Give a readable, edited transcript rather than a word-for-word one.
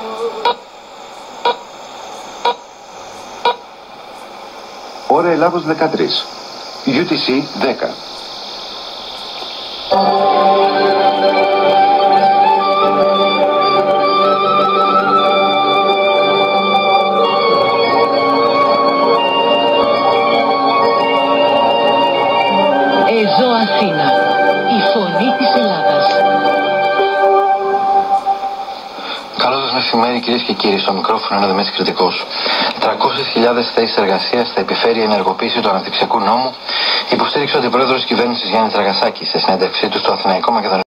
Ώρα Ελλάδος 13. UTC 10. Εζώ Αθήνα, η φωνή της Ελλάδας. Καλό σας μεσημέρι κυρίες και κύριοι, στο μικρόφωνο είναι ο Δημήτρης Κρητικός. 300.000 θέσεις εργασίας θα επιφέρει η ενεργοποίηση του αναπτυξιακού νόμου, υποστήριξε ο αντιπρόεδρος της κυβέρνησης Γιάννης Δραγασάκης σε συνέντευξή του στο Αθηναϊκό Μακεδονικό.